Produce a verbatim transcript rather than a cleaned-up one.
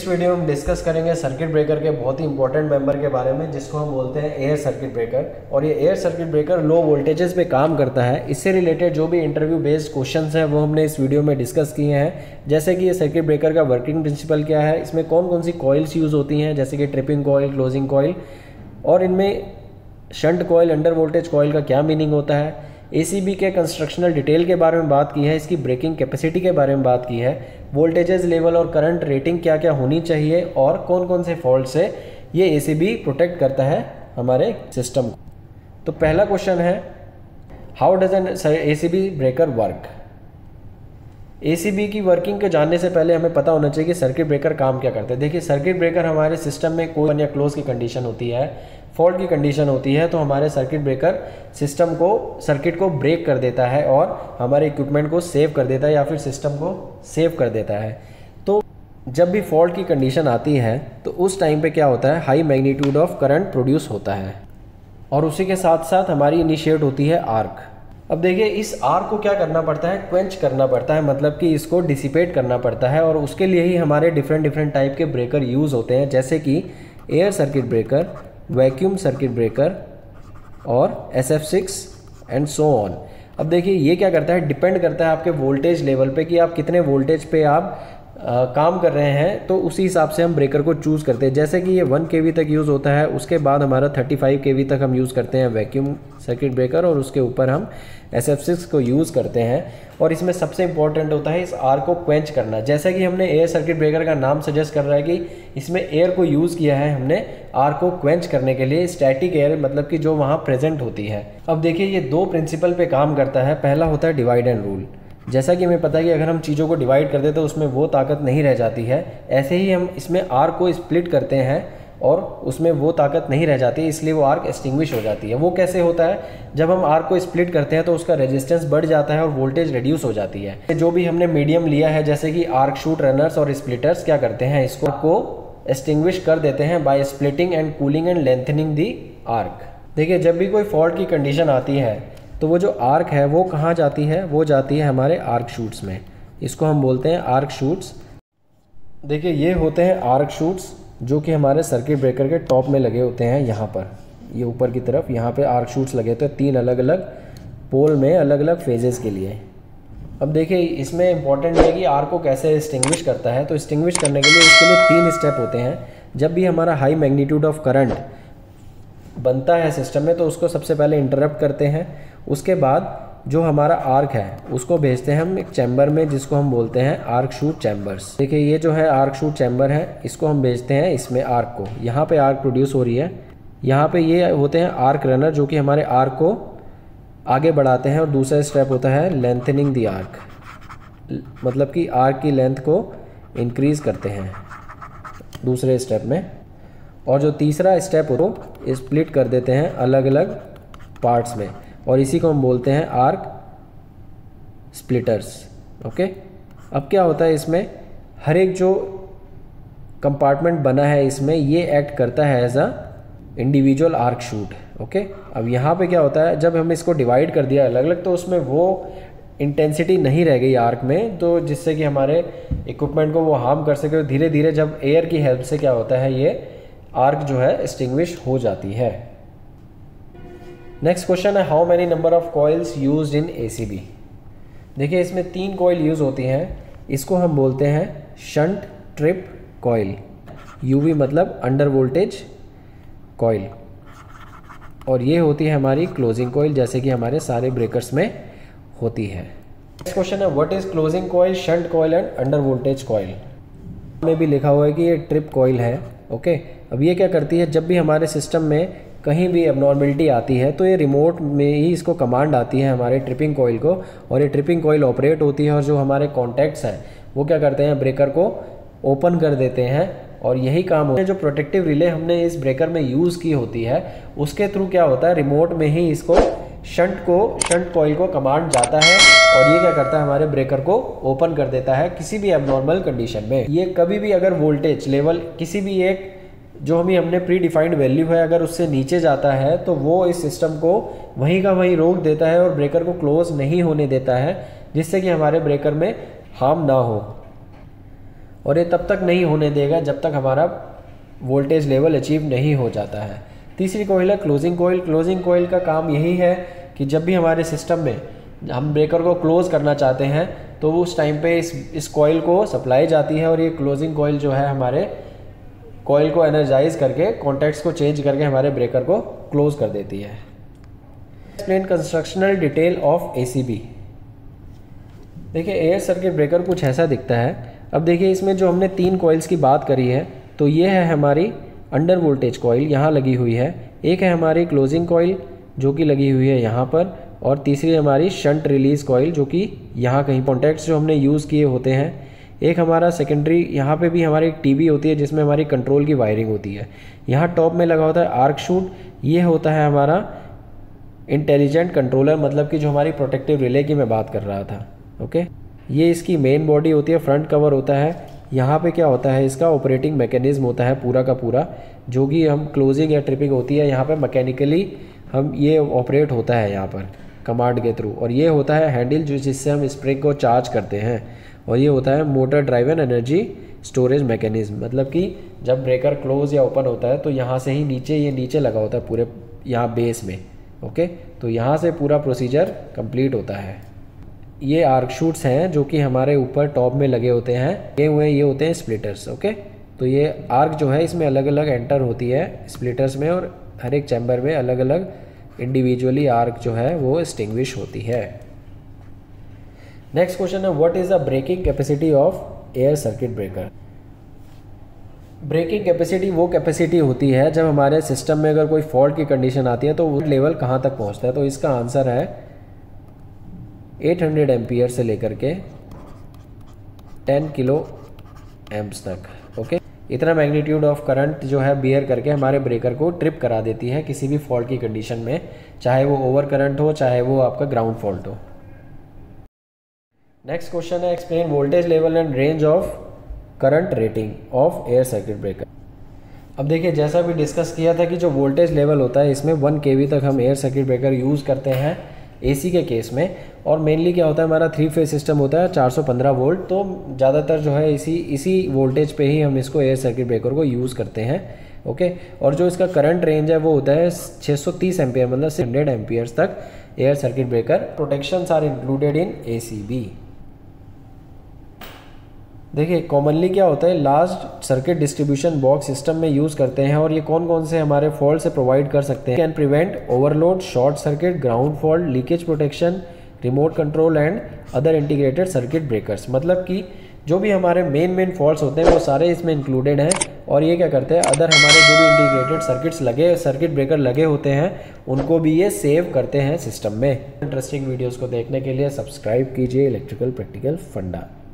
इस वीडियो में हम डिस्कस करेंगे सर्किट ब्रेकर के बहुत ही इंपॉर्टेंट मेंबर के बारे में, जिसको हम बोलते हैं एयर सर्किट ब्रेकर। और ये air circuit breaker low voltages पे काम करता है। इससे रिलेटेड जो भी इंटरव्यू बेस्ड क्वेश्चंस हैं वो हमने इस वीडियो में डिस्कस किए हैं। जैसे कि ये सर्किट ब्रेकर का वर्किंग प्रिंसिपल क्या है, इसमें कौन कौन सी कॉइल्स यूज़ होती हैं, जैसे कि ट्रिपिंग कॉइल, क्लोजिंग कॉइल, और इनमें shunt coil, under voltage coil का क्या मीनिंग होता है। एसीबी के कंस्ट्रक्शनल डिटेल के बारे में बात की है, इसकी ब्रेकिंग कैपेसिटी के बारे में बात की है, वोल्टेजेस लेवल और करंट रेटिंग क्या क्या होनी चाहिए, और कौन कौन से फॉल्ट से ये एसीबी प्रोटेक्ट करता है हमारे सिस्टम को। तो पहला क्वेश्चन है, how does an ACB breaker work. ACB की वर्किंग को जानने से पहले हमें पता होना चाहिए कि सर्किट ब्रेकर काम क्या करते हैं। देखिए, सर्किट ब्रेकर हमारे सिस्टम में कोई या क्लोज की कंडीशन होती है, फॉल्ट की कंडीशन होती है, तो हमारे सर्किट ब्रेकर सिस्टम को, सर्किट को ब्रेक कर देता है और हमारे इक्विपमेंट को सेव कर देता है या फिर सिस्टम को सेव कर देता है। तो जब भी फॉल्ट की कंडीशन आती है तो उस टाइम पे क्या होता है, high magnitude of current produce होता है और उसी के साथ साथ हमारी इनिशिएट होती है आर्क। अब देखिए, इस आर्क को क्या करना पड़ता है, क्वेंच करना पड़ता है, मतलब कि इसको डिसिपेट करना पड़ता है। और उसके लिए ही हमारे डिफरेंट डिफरेंट टाइप के ब्रेकर यूज़ होते हैं, जैसे कि air circuit breaker, vacuum circuit breaker और S F six and so on. अब देखिए, ये क्या करता है, डिपेंड करता है आपके वोल्टेज लेवल पे कि आप कितने वोल्टेज पे आप आ, काम कर रहे हैं, तो उसी हिसाब से हम ब्रेकर को चूज़ करते हैं। जैसे कि ये वन के वी तक यूज़ होता है, उसके बाद हमारा थर्टी फाइव के वी तक हम यूज़ करते हैं वैक्यूम सर्किट ब्रेकर, और उसके ऊपर हम एस एफ सिक्स को यूज़ करते हैं। और इसमें सबसे इंपॉर्टेंट होता है इस आर को क्वेंच करना। जैसे कि हमने एयर सर्किट ब्रेकर का नाम सजेस्ट कर रहा है कि इसमें एयर को यूज़ किया है हमने आर को क्वेंच करने के लिए, स्टैटिक एयर, मतलब कि जो वहाँ प्रेजेंट होती है। अब देखिए, ये दो प्रिंसिपल पे काम करता है। पहला होता है डिवाइड एंड रूल। जैसा कि हमें पता है कि अगर हम चीज़ों को डिवाइड कर दें तो उसमें वो ताकत नहीं रह जाती है, ऐसे ही हम इसमें आर को स्प्लिट करते हैं और उसमें वो ताकत नहीं रह जाती, इसलिए वो आर्क एक्सटिंग्विश हो जाती है। वो कैसे होता है, जब हम आर्क को स्प्लिट करते हैं तो उसका रेजिस्टेंस बढ़ जाता है और वोल्टेज रिड्यूस हो जाती है। जो भी हमने मीडियम लिया है, जैसे कि आर्क शूट रनर्स और स्प्लिटर्स, क्या करते हैं, इसको को एक्सटिंग्विश कर देते हैं by splitting and cooling and lengthening the arc. देखिए, जब भी कोई फॉल्ट की कंडीशन आती है तो वो जो आर्क है वो कहाँ जाती है, वो जाती है हमारे आर्क शूट्स में। इसको हम बोलते हैं आर्क शूट्स। देखिए, ये होते हैं आर्क शूट्स जो कि हमारे सर्किट ब्रेकर के टॉप में लगे होते हैं। यहाँ पर ये ऊपर की तरफ यहाँ पे आर्क शूट्स लगे होते हैं, तीन अलग अलग पोल में अलग अलग फेजेस के लिए। अब देखिए, इसमें इंपॉर्टेंट है कि आर्क को कैसे एक्सटिंग्विश करता है। तो एक्सटिंग्विश करने के लिए इसके लिए तीन स्टेप होते हैं। जब भी हमारा हाई मैग्नीट्यूड ऑफ करंट बनता है सिस्टम में तो उसको सबसे पहले इंटरप्ट करते हैं। उसके बाद जो हमारा आर्क है उसको भेजते हैं हम एक चैम्बर में, जिसको हम बोलते हैं आर्क शूट चैम्बर्स। देखिए, ये जो है आर्क शूट चैम्बर है, इसको हम भेजते हैं इसमें आर्क को। यहाँ पे आर्क प्रोड्यूस हो रही है, यहाँ पे ये होते हैं आर्क रनर जो कि हमारे आर्क को आगे बढ़ाते हैं। और दूसरा स्टेप होता है लेंथनिंग दी आर्क, मतलब कि आर्क की लेंथ को इंक्रीज करते हैं दूसरे स्टेप में। और जो तीसरा स्टेप हो तो स्प्लिट कर देते हैं अलग अलग पार्ट्स में, और इसी को हम बोलते हैं आर्क स्प्लिटर्स। ओके, अब क्या होता है, इसमें हर एक जो कंपार्टमेंट बना है इसमें ये एक्ट करता है as a individual arc chute. Okay, अब यहाँ पे क्या होता है, जब हम इसको डिवाइड कर दिया अलग अलग तो उसमें वो इंटेंसिटी नहीं रह गई आर्क में, तो जिससे कि हमारे इक्विपमेंट को वो हार्म कर सके। धीरे धीरे जब एयर की हेल्प से क्या होता है, ये आर्क जो है एक्सटिंग्विश हो जाती है। नेक्स्ट क्वेश्चन है, how many number of coils used in ACB. देखिए, इसमें तीन कॉइल यूज होती हैं। इसको हम बोलते हैं शंट ट्रिप कॉइल, यूवी मतलब अंडर वोल्टेज कॉइल, और ये होती है हमारी क्लोजिंग कॉइल, जैसे कि हमारे सारे ब्रेकर्स में होती है। नेक्स्ट क्वेश्चन है, what is closing coil, shunt coil and under voltage coil. में भी लिखा हुआ है कि ये ट्रिप कॉइल है। ओके, अब ये क्या करती है, जब भी हमारे सिस्टम में कहीं भी एबनॉर्मलिटी आती है तो ये रिमोट में ही इसको कमांड आती है हमारे ट्रिपिंग कॉइल को, और ये ट्रिपिंग कॉइल ऑपरेट होती है। और जो हमारे कॉन्टैक्ट्स हैं वो क्या करते हैं, ब्रेकर को ओपन कर देते हैं, और यही काम होता है। जो प्रोटेक्टिव रिले हमने इस ब्रेकर में यूज़ की होती है उसके थ्रू क्या होता है, रिमोट में ही इसको शंट को शंट कॉइल को कमांड जाता है, और ये क्या करता है, हमारे ब्रेकर को ओपन कर देता है किसी भी एबनॉर्मल कंडीशन में। ये कभी भी अगर वोल्टेज लेवल किसी भी एक जो हमें हमने प्री डिफाइंड वैल्यू है अगर उससे नीचे जाता है तो वो इस सिस्टम को वहीं का वहीं रोक देता है और ब्रेकर को क्लोज नहीं होने देता है, जिससे कि हमारे ब्रेकर में हार्म ना हो। और ये तब तक नहीं होने देगा जब तक हमारा वोल्टेज लेवल अचीव नहीं हो जाता है। तीसरी कॉइल है क्लोजिंग कॉइल। क्लोजिंग कॉइल का काम यही है कि जब भी हमारे सिस्टम में हम ब्रेकर को क्लोज करना चाहते हैं तो उस टाइम पे इस इस कॉइल को सप्लाई जाती है और ये क्लोजिंग कॉइल जो है हमारे कॉइल को एनर्जाइज करके कॉन्टैक्ट्स को चेंज करके हमारे ब्रेकर को क्लोज कर देती है। Explain constructional detail of ACB. देखिए एयर सर्किट ब्रेकर कुछ ऐसा दिखता है। अब देखिए इसमें जो हमने तीन कॉइल्स की बात करी है तो ये है हमारी अंडर वोल्टेज कॉइल यहाँ लगी हुई है, एक है हमारी क्लोजिंग कॉइल जो कि लगी हुई है यहाँ पर, और तीसरी हमारी शंट रिलीज कॉइल जो कि यहाँ कहीं कॉन्टैक्ट्स जो हमने यूज़ किए होते हैं। एक हमारा सेकेंडरी, यहाँ पे भी हमारी एक टीवी होती है जिसमें हमारी कंट्रोल की वायरिंग होती है। यहाँ टॉप में लगा होता है आर्क शूट, ये होता है हमारा इंटेलिजेंट कंट्रोलर, मतलब कि जो हमारी प्रोटेक्टिव रिले की मैं बात कर रहा था। ओके, ये इसकी मेन बॉडी होती है, फ्रंट कवर होता है। यहाँ पे क्या होता है, इसका ऑपरेटिंग मैकेनिज्म होता है पूरा का पूरा, जो कि हम क्लोजिंग या ट्रिपिंग होती है यहाँ पे मैकेनिकली हम ये ऑपरेट होता है यहाँ पर कमांड के थ्रू। और ये होता है हैंडल जो जिससे हम स्प्रिंग को चार्ज करते हैं, और ये होता है motor driven energy storage mechanism, मतलब कि जब ब्रेकर क्लोज या ओपन होता है तो यहाँ से ही नीचे ये नीचे लगा होता है पूरे यहाँ बेस में। ओके, तो यहाँ से पूरा प्रोसीजर कंप्लीट होता है। ये आर्क शूट्स हैं जो कि हमारे ऊपर टॉप में लगे होते हैं, ये हुए ये होते हैं स्प्लिटर्स। ओके, तो ये आर्क जो है इसमें अलग अलग एंटर होती है स्प्लिटर्स में, और हर एक चैम्बर में अलग अलग इंडिविजुअली आर्क जो है वो एक्सटिंग्विश होती है। नेक्स्ट क्वेश्चन है what is the breaking capacity of air circuit breaker. Breaking capacity वो कैपेसिटी होती है जब हमारे सिस्टम में अगर कोई फॉल्ट की कंडीशन आती है तो वो लेवल कहाँ तक पहुँचता है। तो इसका आंसर है आठ सौ एम्पियर से लेकर के दस किलो एम्प्स तक। ओके, इतना मैग्नीट्यूड ऑफ करंट जो है बियर करके हमारे ब्रेकर को ट्रिप करा देती है किसी भी फॉल्ट की कंडीशन में, चाहे वो ओवर करंट हो चाहे वो आपका ग्राउंड फॉल्ट हो। नेक्स्ट क्वेश्चन है explain voltage level and range of current rating of air circuit breaker. अब देखिए जैसा भी डिस्कस किया था कि जो वोल्टेज लेवल होता है इसमें वन केवी तक हम एयर सर्किट ब्रेकर यूज़ करते हैं एसी के केस में, और मेनली क्या होता है हमारा थ्री फेज सिस्टम होता है चार सौ पंद्रह वोल्ट, तो ज़्यादातर जो है इसी इसी वोल्टेज पे ही हम इसको एयर सर्किट ब्रेकर को यूज़ करते हैं। ओके, और जो इसका करंट रेंज है वो होता है छह सौ तीस एम्पियर, मतलब सौ एम्पियर्स तक air circuit breaker. Protections are included in ACB. देखिए कॉमनली क्या होता है large circuit distribution box system में यूज़ करते हैं, और ये कौन कौन से हमारे फॉल्ट से प्रोवाइड कर सकते हैं। Can prevent overload, short circuit, ground fault, leakage protection, remote control and other integrated circuit breakers. मतलब कि जो भी हमारे मेन मेन फॉल्ट्स होते हैं वो सारे इसमें इंक्लूडेड हैं, और ये क्या करते हैं अदर हमारे जो भी इंटीग्रेटेड सर्किट्स लगे सर्किट ब्रेकर लगे होते हैं उनको भी ये सेव करते हैं सिस्टम में। इंटरेस्टिंग वीडियोज़ को देखने के लिए सब्सक्राइब कीजिए इलेक्ट्रिकल प्रैक्टिकल फंडा।